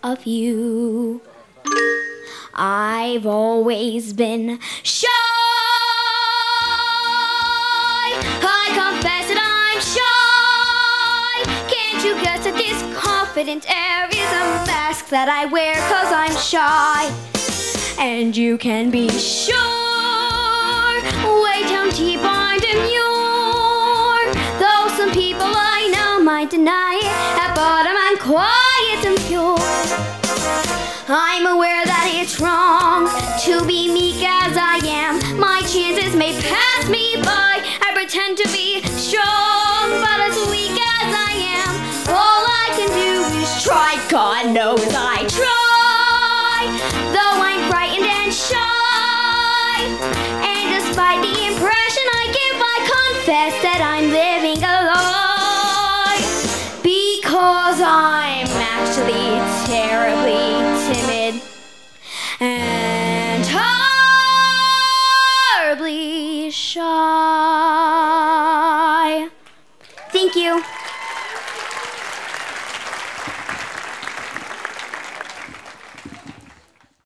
of you. I've always been shy. I confess that I'm shy. Can't you guess that this confident air is a mask that I wear 'cause I'm shy? And you can be sure, way down deep I'm demure. Though some people I know might deny it, at bottom I'm quiet and pure. I'm aware that it's wrong to be meek as I am. My chances may pass me by. I pretend to be strong, but as weak as I am, all I can do is try. God knows I try, though I'm frightened and shy. And despite the impression I give, I confess that I'm living a lie. Because I'm actually terribly timid and horribly shy.